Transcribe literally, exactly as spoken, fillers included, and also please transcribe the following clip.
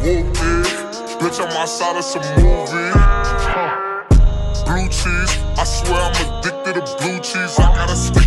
whoop it. Bitch, I'm outside of some movie. Blue cheese, I swear I'm addicted to blue cheese. I gotta stick